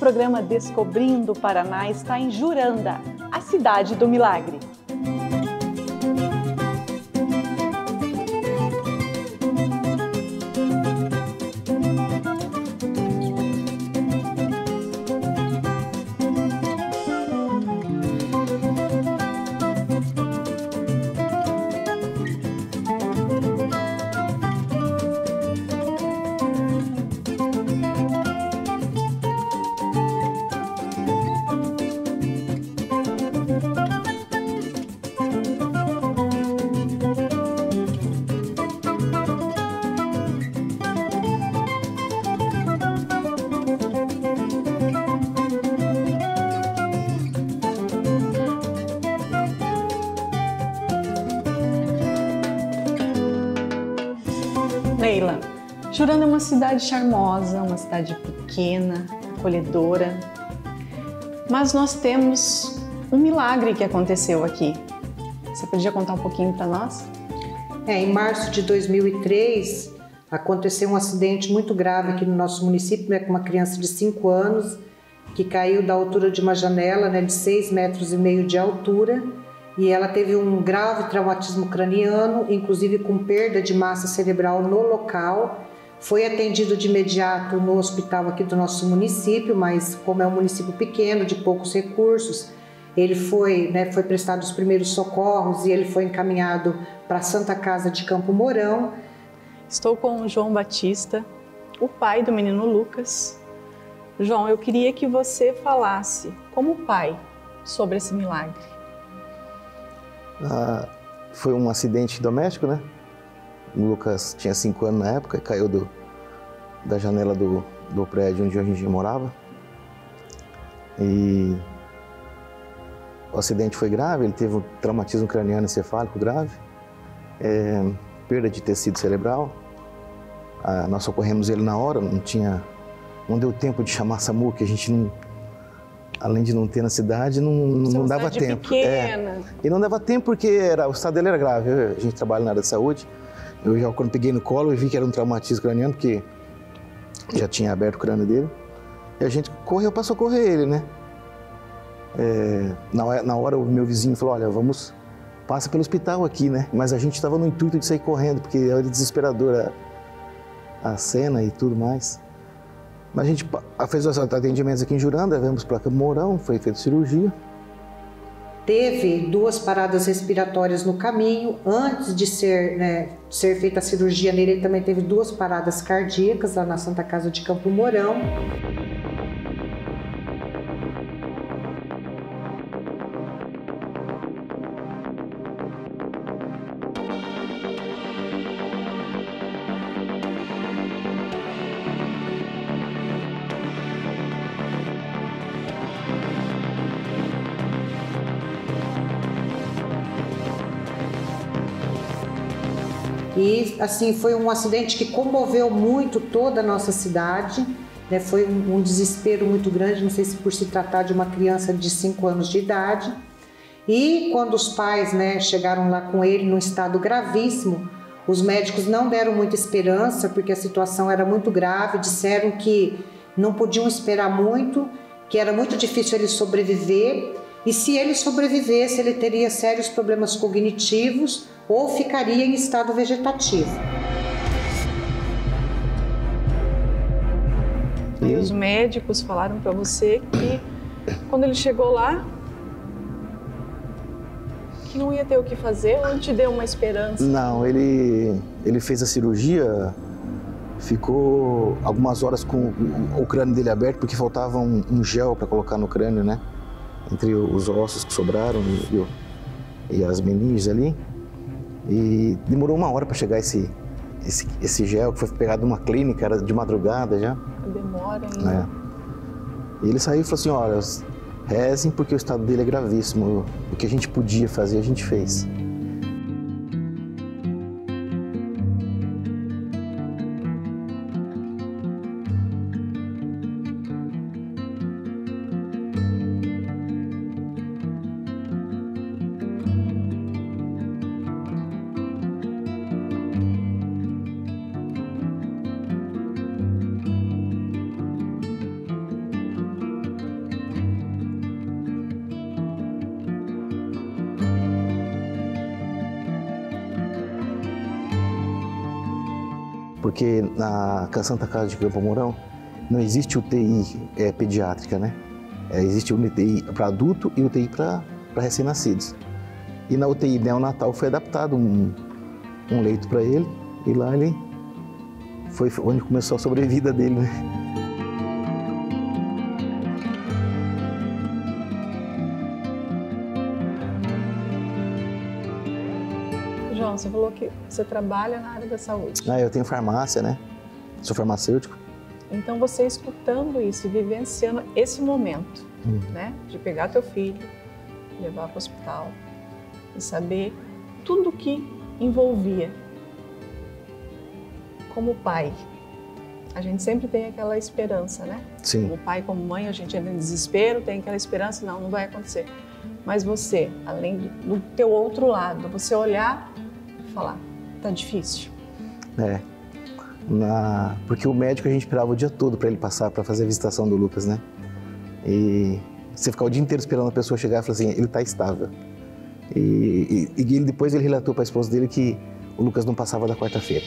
programa Descobrindo o Paraná está em Juranda, a cidade do milagre. Leila, Juranda é uma cidade charmosa, uma cidade pequena, acolhedora, mas nós temos um milagre que aconteceu aqui. Você podia contar um pouquinho para nós? Em março de 2003, aconteceu um acidente muito grave aqui no nosso município, com uma criança de 5 anos, que caiu da altura de uma janela, de 6,5 metros de altura, e ela teve um grave traumatismo craniano, inclusive com perda de massa cerebral no local. Foi atendido de imediato no hospital aqui do nosso município, mas como é um município pequeno, de poucos recursos, ele foi prestado os primeiros socorros e ele foi encaminhado para a Santa Casa de Campo Mourão. Estou com o João Batista, o pai do menino Lucas. João, eu queria que você falasse, como pai, sobre esse milagre. Foi um acidente doméstico, né? O Lucas tinha 5 anos na época, caiu da janela do prédio onde a gente morava. E o acidente foi grave, ele teve um traumatismo craniano encefálico grave, perda de tecido cerebral. Nós socorremos ele na hora, não deu tempo de chamar a SAMU, que a gente não... Além de não ter na cidade, não dava tempo. Pequena. E não dava tempo porque o estado dele era grave. A gente trabalha na área de saúde. Eu já, quando peguei no colo, eu vi que era um traumatismo craniano, porque já tinha aberto o crânio dele. E a gente correu para socorrer ele, né? Na hora, o meu vizinho falou, olha, passa pelo hospital aqui, né? Mas a gente estava no intuito de sair correndo, porque era desesperadora a cena e tudo mais. Mas a gente fez os atendimentos aqui em Juranda, viemos para Campo Mourão, foi feita cirurgia. Teve 2 paradas respiratórias no caminho. Antes de ser feita a cirurgia nele, ele também teve 2 paradas cardíacas lá na Santa Casa de Campo Mourão. E assim, foi um acidente que comoveu muito toda a nossa cidade, né? Foi um desespero muito grande, não sei se por se tratar de uma criança de 5 anos de idade. E quando os pais, chegaram lá com ele num estado gravíssimo, os médicos não deram muita esperança, porque a situação era muito grave, disseram que não podiam esperar muito, que era muito difícil ele sobreviver, e se ele sobrevivesse, ele teria sérios problemas cognitivos ou ficaria em estado vegetativo. E os médicos falaram para você que quando ele chegou lá, que não ia ter o que fazer, ou te deu uma esperança? Não, ele fez a cirurgia, ficou algumas horas com o crânio dele aberto, porque faltava um gel para colocar no crânio, né? Entre os ossos que sobraram e as meninges ali. E demorou 1 hora para chegar esse gel, que foi pegado numa clínica, era de madrugada já. Demora ainda. E ele saiu e falou assim, olha, rezem porque o estado dele é gravíssimo. O que a gente podia fazer, a gente fez. Porque na Santa Casa de Campo Mourão não existe UTI pediátrica, né? Existe UTI para adulto e UTI para recém-nascidos. E na UTI neonatal foi adaptado um leito para ele, e lá ele foi onde começou a sobrevida dele, né? João, você falou que você trabalha na área da saúde. Eu tenho farmácia, né? Sou farmacêutico. Então você escutando isso e vivenciando esse momento, né? De pegar teu filho, levar para o hospital e saber tudo o que envolvia. Como pai, a gente sempre tem aquela esperança, né? Sim. Como pai, como mãe, a gente entra em desespero, tem aquela esperança, não vai acontecer. Mas você, além do teu outro lado, você olhar e falar, tá difícil. Porque o médico a gente esperava o dia todo para ele passar para fazer a visitação do Lucas, né? E você ficar o dia inteiro esperando a pessoa chegar e falar assim, ele tá estável. E depois ele relatou para a esposa dele que o Lucas não passava da quarta-feira.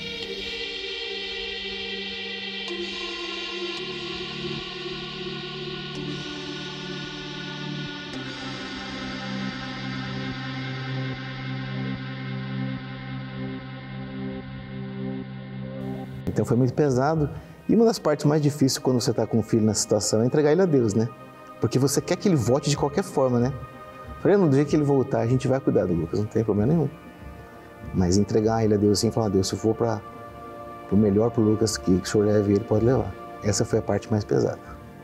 Então foi muito pesado. E uma das partes mais difíceis quando você está com o filho nessa situação é entregar ele a Deus, né? Porque você quer que ele volte de qualquer forma, né? Falei, no dia que ele voltar, a gente vai cuidar do Lucas, não tem problema nenhum. Mas entregar ele a Deus assim, falar, Deus, se for para o melhor para o Lucas, que o Senhor leve ele, pode levar. Essa foi a parte mais pesada.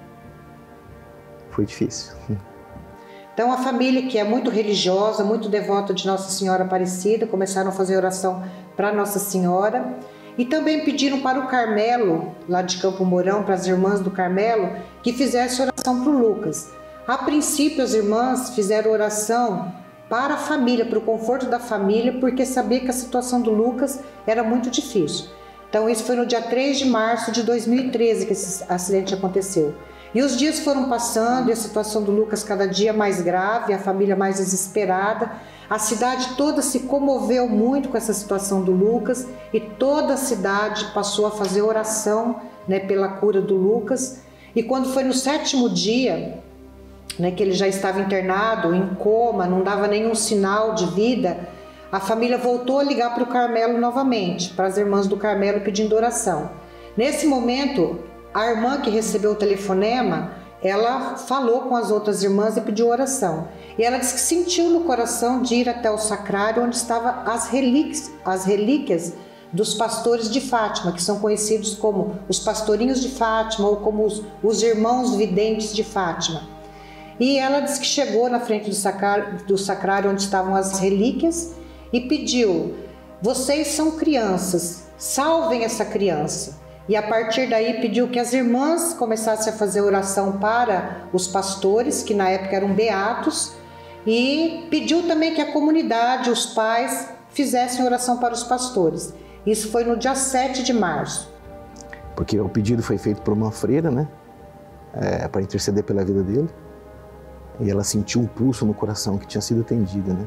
Foi difícil. Então a família, que é muito religiosa, muito devota de Nossa Senhora Aparecida, começaram a fazer oração para Nossa Senhora. E também pediram para o Carmelo, lá de Campo Mourão, para as irmãs do Carmelo, que fizesse oração para o Lucas. A princípio, as irmãs fizeram oração para a família, para o conforto da família, porque sabia que a situação do Lucas era muito difícil. Então, isso foi no dia 3 de março de 2013 que esse acidente aconteceu. E os dias foram passando e a situação do Lucas cada dia mais grave, a família mais desesperada. A cidade toda se comoveu muito com essa situação do Lucas e toda a cidade passou a fazer oração, né, pela cura do Lucas. E quando foi no 7º dia, né, que ele já estava internado, em coma, não dava nenhum sinal de vida, a família voltou a ligar para o Carmelo novamente, para as irmãs do Carmelo pedindo oração. Nesse momento, a irmã que recebeu o telefonema, ela falou com as outras irmãs e pediu oração. E ela disse que sentiu no coração de ir até o sacrário onde estavam as relíquias dos pastores de Fátima, que são conhecidos como os pastorinhos de Fátima ou como os irmãos videntes de Fátima. E ela disse que chegou na frente do sacrário onde estavam as relíquias e pediu, vocês são crianças, salvem essa criança. E a partir daí pediu que as irmãs começassem a fazer oração para os pastores, que na época eram beatos, e pediu também que a comunidade, os pais, fizessem oração para os pastores. Isso foi no dia 7 de março. Porque o pedido foi feito por uma freira, né? Para interceder pela vida dele. E ela sentiu um pulso no coração que tinha sido atendida, né?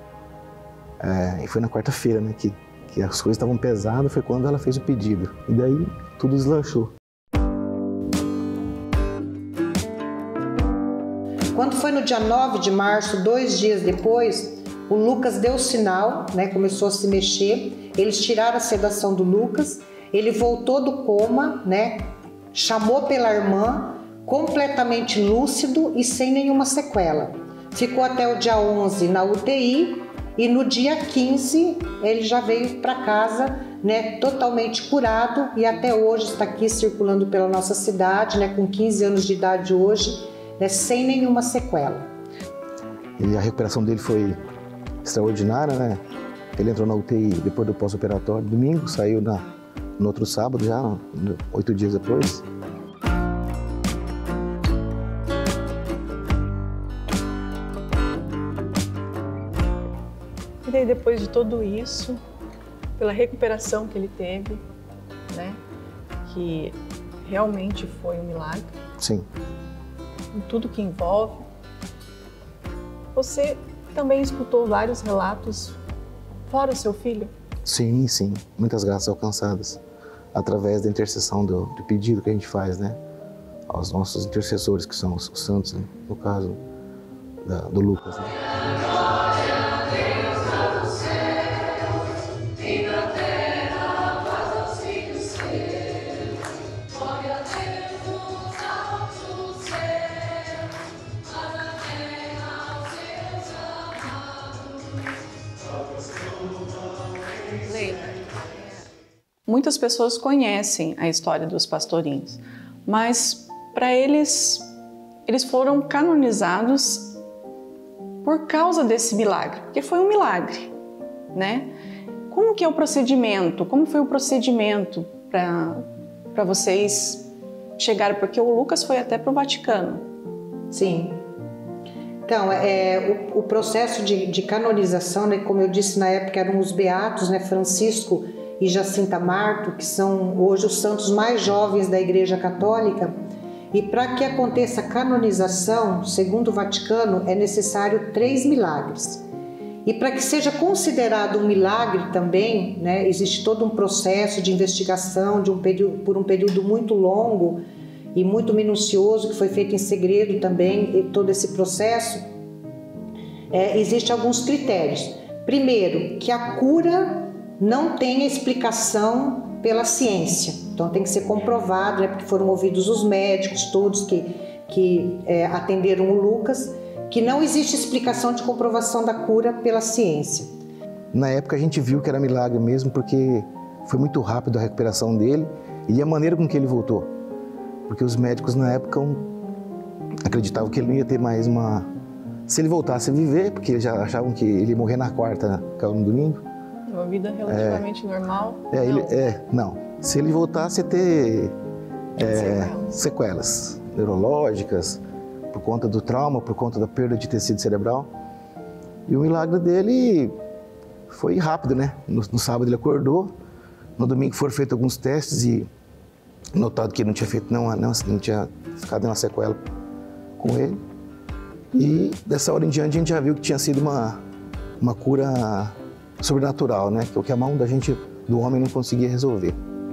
E foi na quarta-feira, né? Que as coisas estavam pesadas, foi quando ela fez o pedido. E daí tudo deslanchou. Quando foi no dia 9 de março, 2 dias depois, o Lucas deu sinal, né, começou a se mexer. Eles tiraram a sedação do Lucas, ele voltou do coma, né, chamou pela irmã, completamente lúcido e sem nenhuma sequela. Ficou até o dia 11 na UTI e no dia 15 ele já veio para casa, né, totalmente curado e até hoje está aqui circulando pela nossa cidade, né, com 15 anos de idade hoje, né, sem nenhuma sequela. E a recuperação dele foi extraordinária, né? Ele entrou na UTI depois do pós-operatório, domingo, saiu no outro sábado já, 8 dias depois. E daí, depois de tudo isso, pela recuperação que ele teve, né? Que realmente foi um milagre. Sim. Em tudo que envolve. Você também escutou vários relatos fora o seu filho? Sim, sim. Muitas graças alcançadas. através da intercessão do pedido que a gente faz, né? Aos nossos intercessores, que são os santos, né? No caso do Lucas, né? Muitas pessoas conhecem a história dos pastorinhos, mas para eles foram canonizados por causa desse milagre, porque foi um milagre, né? Como que é o procedimento? Como foi o procedimento para vocês chegarem? Porque o Lucas foi até para o Vaticano. Sim. Então, o processo de canonização, né, como eu disse na época, eram os beatos, né, Francisco e Jacinta Marto, que são hoje os santos mais jovens da Igreja Católica. E para que aconteça a canonização, segundo o Vaticano, é necessário 3 milagres. E para que seja considerado um milagre também, né, existe todo um processo de investigação por um período muito longo e muito minucioso, que foi feito em segredo também, e todo esse processo, existem alguns critérios. Primeiro, que a cura não tenha explicação pela ciência. Então tem que ser comprovado, né, porque foram ouvidos os médicos, todos que atenderam o Lucas, que não existe explicação de comprovação da cura pela ciência. Na época a gente viu que era milagre mesmo, porque foi muito rápido a recuperação dele e a maneira com que ele voltou. Porque os médicos na época acreditavam que ele não ia ter mais uma... Se ele voltasse a viver, porque eles já achavam que ele ia morrer na quarta, no domingo. Uma vida relativamente normal? Não. Se ele voltasse a ter sequelas neurológicas, por conta do trauma, por conta da perda de tecido cerebral. E o milagre dele foi rápido, né? No sábado ele acordou, no domingo foram feitos alguns testes e notado que ele não tinha feito não tinha ficado nenhuma sequela com ele. E dessa hora em diante a gente já viu que tinha sido uma cura sobrenatural, né? Que é o que a mão do homem não conseguia resolver.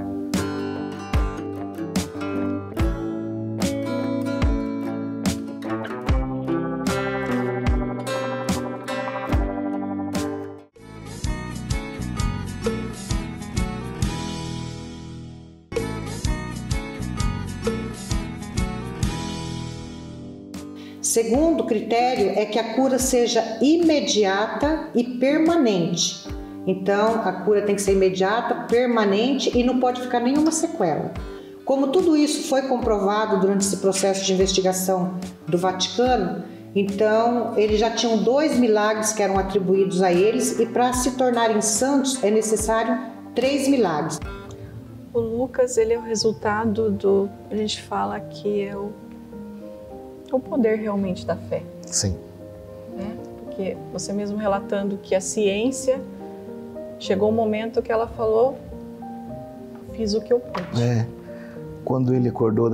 Segundo critério é que a cura seja imediata e permanente. Então, a cura tem que ser imediata, permanente e não pode ficar nenhuma sequela. Como tudo isso foi comprovado durante esse processo de investigação do Vaticano, então eles já tinham 2 milagres que eram atribuídos a eles e para se tornarem santos é necessário 3 milagres. O Lucas, ele é o resultado a gente fala que é o poder realmente da fé. Sim. Né? Porque você mesmo relatando que a ciência chegou um momento que ela falou, fiz o que eu pude. Quando ele acordou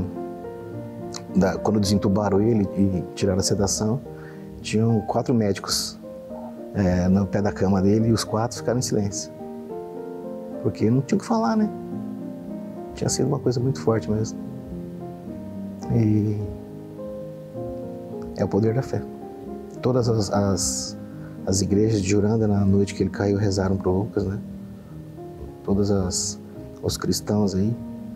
quando desentubaram ele e tiraram a sedação, tinham 4 médicos no pé da cama dele e os 4 ficaram em silêncio. Porque não tinha o que falar, né? Tinha sido uma coisa muito forte mesmo. E é o poder da fé. Todas as igrejas de Juranda, na noite que ele caiu, rezaram para o Lucas, né? Todos os cristãos aí.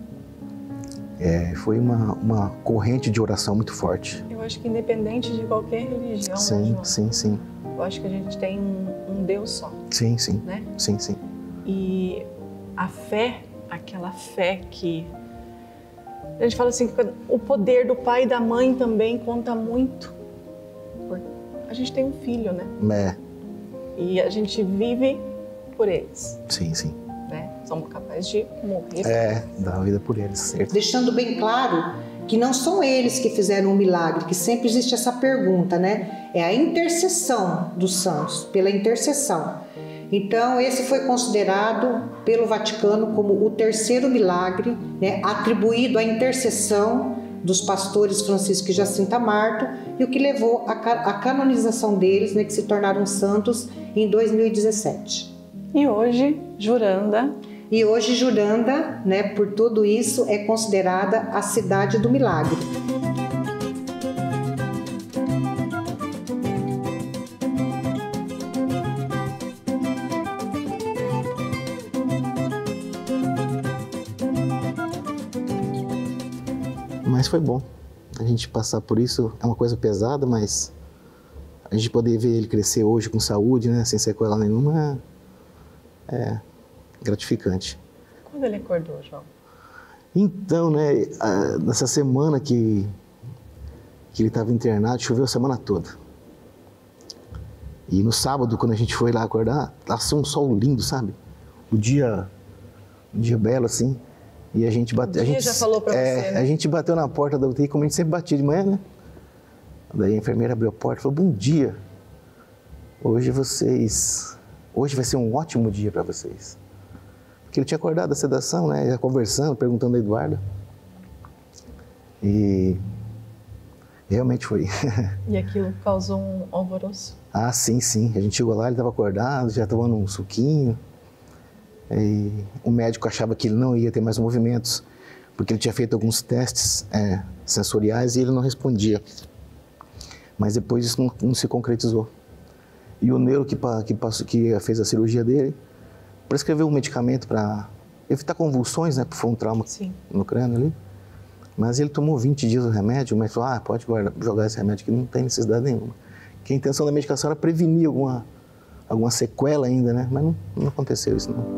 Foi uma corrente de oração muito forte. Eu acho que independente de qualquer religião, sim, né, João? Sim. Eu acho que a gente tem um Deus só. Sim. Né? Sim. E a fé, aquela fé que... A gente fala assim, que o poder do pai e da mãe também conta muito. A gente tem um filho, né? E a gente vive por eles. Sim. Né? Somos capazes de morrer. Dar a vida por eles, certo. Deixando bem claro que não são eles que fizeram o milagre, que sempre existe essa pergunta, né? É a intercessão dos santos, pela intercessão. Então, esse foi considerado pelo Vaticano como o 3º milagre, né, atribuído à intercessão dos pastores Francisco e Jacinta Marto, e o que levou à canonização deles, né, que se tornaram santos em 2017. E hoje, Juranda E hoje Juranda, né, por tudo isso, é considerada a cidade do milagre. Mas foi bom. A gente passar por isso é uma coisa pesada, mas a gente poder ver ele crescer hoje com saúde, né, sem sequela nenhuma, é gratificante. Quando ele acordou, João? Então, né, nessa semana que ele estava internado, choveu a semana toda. E no sábado, quando a gente foi lá acordar, nasceu um sol lindo, sabe? Um dia belo, assim. E a gente bateu. A gente já falou pra você, né? A gente bateu na porta da UTI, como a gente sempre batia de manhã, né? Daí a enfermeira abriu a porta e falou: bom dia. Hoje vai ser um ótimo dia para vocês. Porque ele tinha acordado da sedação, né? Já conversando, perguntando a Eduarda. E realmente foi. E aquilo causou um alvoroço? Ah, sim. A gente chegou lá, ele estava acordado, já tomando um suquinho. E o médico achava que ele não ia ter mais movimentos, porque ele tinha feito alguns testes sensoriais e ele não respondia. Mas depois isso não se concretizou. E o neuro que fez a cirurgia dele prescreveu um medicamento para evitar convulsões, né? Porque foi um trauma no crânio ali. Mas ele tomou 20 dias do remédio, mas falou: pode jogar esse remédio que não tem necessidade nenhuma. Que a intenção da medicação era prevenir alguma sequela ainda, né? Mas não aconteceu isso, não.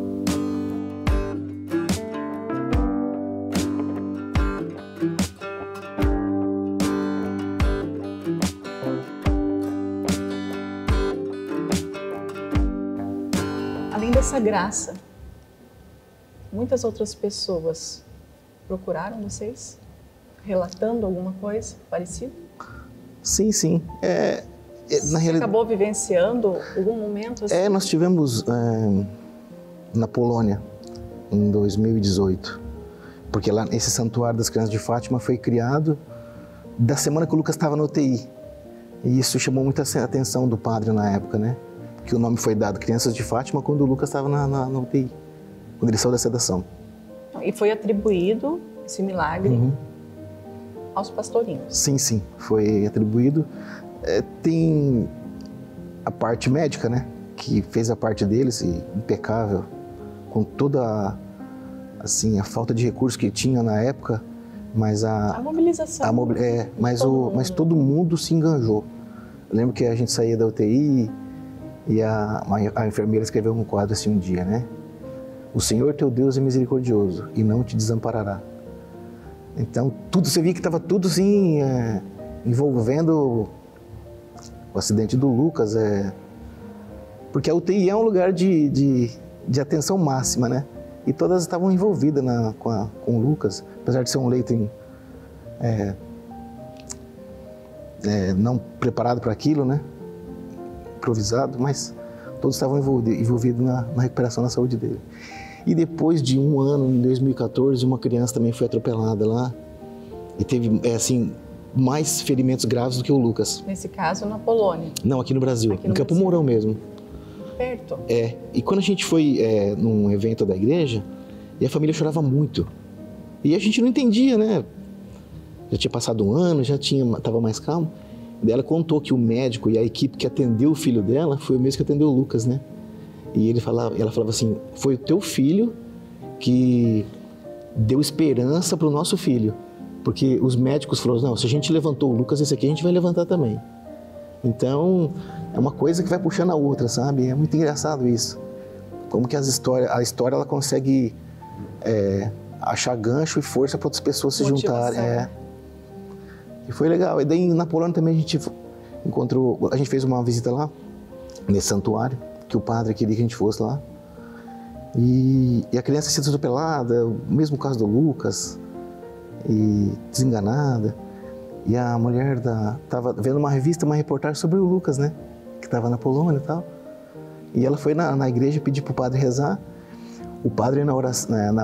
Além dessa graça, muitas outras pessoas procuraram vocês, relatando alguma coisa parecida? Sim. Você acabou vivenciando algum momento assim? Nós tivemos na Polônia, em 2018, porque lá esse Santuário das Crianças de Fátima foi criado da semana que o Lucas estava na UTI. E isso chamou muita atenção do padre na época, né? Que o nome foi dado Crianças de Fátima quando o Lucas estava na UTI, quando ele saiu da sedação. E foi atribuído esse milagre aos pastorinhos? Sim, foi atribuído. Tem a parte médica, né, que fez a parte deles, impecável, com toda a falta de recursos que tinha na época, mas a mobilização. Mas todo mundo se enganjou. Eu lembro que a gente saía da UTI e a enfermeira escreveu num quadro assim um dia, né? O Senhor teu Deus é misericordioso e não te desamparará. Então, você via que estava tudo assim, envolvendo o acidente do Lucas, porque a UTI é um lugar de atenção máxima, né? E todas estavam envolvidas com o Lucas, apesar de ser um leito não preparado para aquilo, né? Improvisado, mas todos estavam envolvidos na recuperação da saúde dele. E depois de um ano, em 2014, uma criança também foi atropelada lá e teve, mais ferimentos graves do que o Lucas. Nesse caso, na Polônia? Não, aqui no Brasil, no Campo Mourão mesmo. Perto? E quando a gente foi num evento da igreja, e a família chorava muito. E a gente não entendia, né? Já tinha passado um ano, estava mais calmo. Daí ela contou que o médico e a equipe que atendeu o filho dela foi o mesmo que atendeu o Lucas, né? E ela falava assim: foi o teu filho que deu esperança para o nosso filho. Porque os médicos falaram: não, se a gente levantou o Lucas, esse aqui a gente vai levantar também. Então, é uma coisa que vai puxando a outra, sabe? É muito engraçado isso. Como que a história ela consegue achar gancho e força para outras pessoas se juntarem. E foi legal. E daí na Polônia também a gente fez uma visita lá, nesse santuário, que o padre queria que a gente fosse lá. E a criança se atropelada, o mesmo caso do Lucas, e desenganada. E a mulher estava vendo uma revista, uma reportagem sobre o Lucas, né? Que estava na Polônia e tal. E ela foi na igreja pedir para o padre rezar. O padre, na hora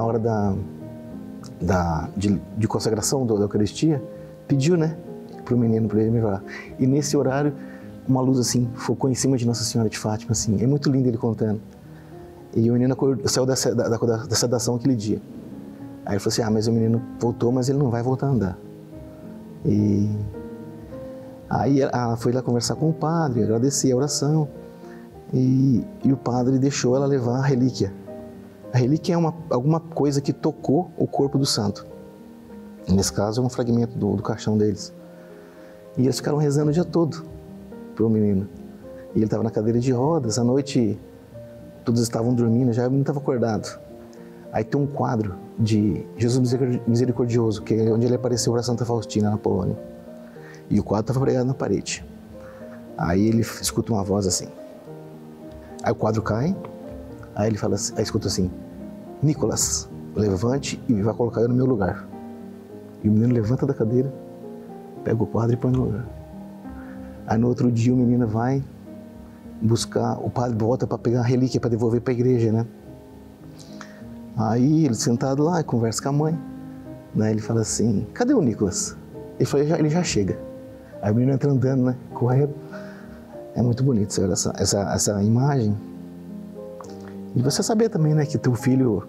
de consagração da Eucaristia, pediu, né? Para o menino, para ele melhorar. E nesse horário, uma luz assim, focou em cima de Nossa Senhora de Fátima, assim. É muito lindo ele contando. E o menino saiu da sedação aquele dia. Aí ele falou assim, mas o menino voltou, mas ele não vai voltar a andar. E aí ela foi lá conversar com o padre, agradecer a oração. E o padre deixou ela levar a relíquia. A relíquia é alguma coisa que tocou o corpo do santo. Nesse caso é um fragmento do caixão deles. E eles ficaram rezando o dia todo pro menino. E ele estava na cadeira de rodas, à noite todos estavam dormindo, já o menino estava acordado. Aí tem um quadro de Jesus Misericordioso, que é onde ele apareceu para Santa Faustina, na Polônia. E o quadro estava pregado na parede. Aí ele escuta uma voz assim. Aí o quadro cai, aí ele fala assim, aí escuta assim, Nicolas, levante e vai colocar eu no meu lugar. E o menino levanta da cadeira, pega o quadro e põe no lugar. Aí no outro dia o menino vai buscar, o padre volta para pegar a relíquia para devolver para a igreja, né? Aí ele sentado lá, conversa com a mãe, né? Ele fala assim, cadê o Nicolas? Ele fala, ele já chega. Aí o menino entra andando, né? Correndo. É muito bonito essa imagem. E você saber também, né, que teu filho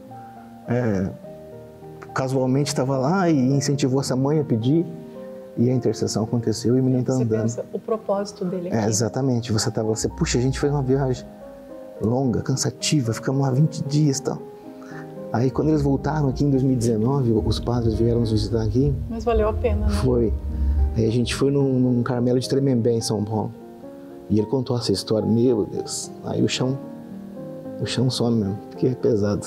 casualmente estava lá e incentivou essa mãe a pedir, e a intercessão aconteceu e o menino está andando. Pensa o propósito dele aqui. Exatamente. Você estava assim, puxa, a gente fez uma viagem longa, cansativa, ficamos lá 20 dias e tal. Aí quando eles voltaram aqui em 2019, os padres vieram nos visitar aqui. Mas valeu a pena, né? Foi. Aí a gente foi num Carmelo de Tremembé, em São Paulo. E ele contou essa história, meu Deus. Aí o chão some mesmo, porque é pesado.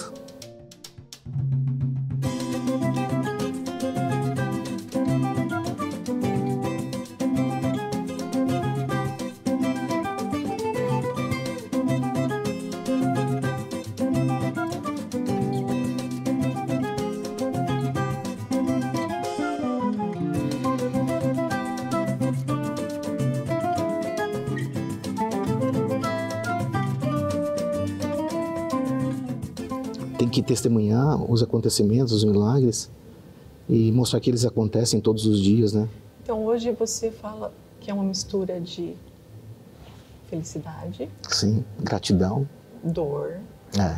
Tem que testemunhar os acontecimentos, os milagres e mostrar que eles acontecem todos os dias, né? Então hoje você fala que é uma mistura de felicidade. Sim, gratidão. Dor. É.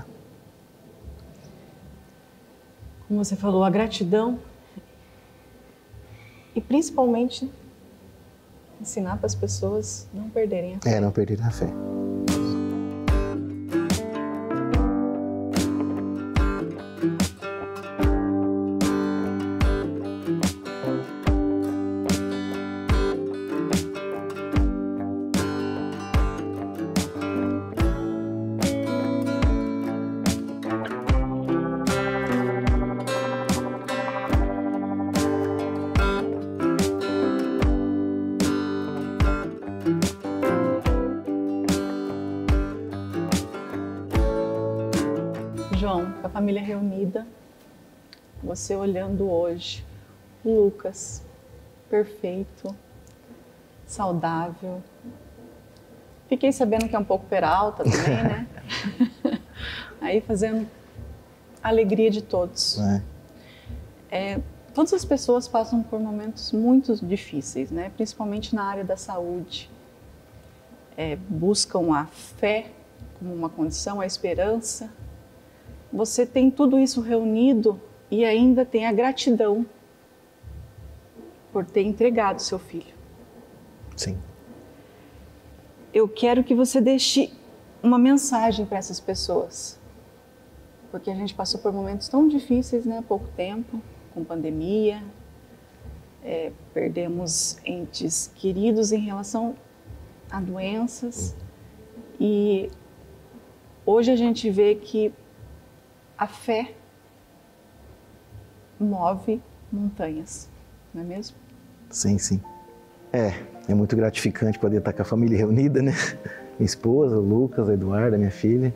Como você falou, a gratidão e principalmente ensinar para as pessoas não perderem a fé. Não perderem a fé. João, com a família reunida, você olhando hoje, o Lucas, perfeito, saudável. Fiquei sabendo que é um pouco peralta também, né? Aí fazendo a alegria de todos. Todas as pessoas passam por momentos muito difíceis, né? Principalmente na área da saúde. Buscam a fé como uma condição, a esperança. Você tem tudo isso reunido e ainda tem a gratidão por ter entregado seu filho. Sim. Eu quero que você deixe uma mensagem para essas pessoas, porque a gente passou por momentos tão difíceis, né, há pouco tempo, com pandemia, perdemos entes queridos em relação a doenças, e hoje a gente vê que a fé move montanhas, não é mesmo? Sim, sim. É muito gratificante poder estar com a família reunida, né? Minha esposa, o Lucas, a Eduarda, minha filha.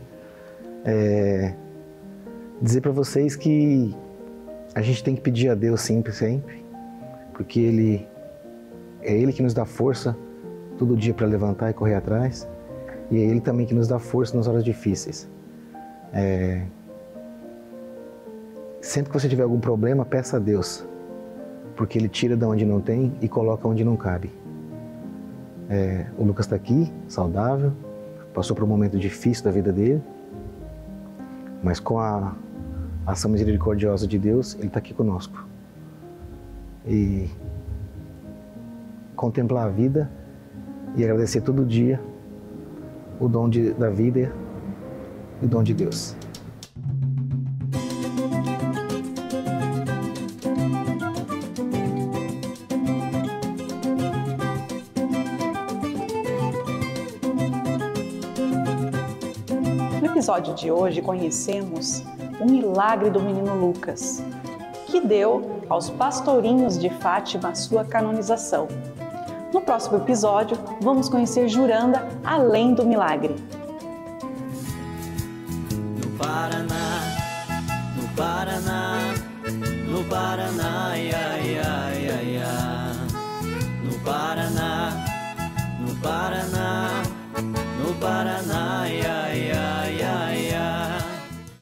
Dizer para vocês que a gente tem que pedir a Deus sempre, porque é Ele que nos dá força todo dia para levantar e correr atrás, e é Ele também que nos dá força nas horas difíceis. Sempre que você tiver algum problema, peça a Deus, porque Ele tira de onde não tem e coloca onde não cabe. O Lucas está aqui, saudável, passou por um momento difícil da vida dele, mas com a ação misericordiosa de Deus, ele está aqui conosco. E contemplar a vida e agradecer todo dia o dom da vida e o dom de Deus. No episódio de hoje conhecemos o milagre do menino Lucas, que deu aos pastorinhos de Fátima a sua canonização. No próximo episódio, vamos conhecer Juranda além do milagre. No Paraná, no Paraná, no Paraná, ia, ia, ia, ia. No Paraná, no Paraná, no Paraná, ia.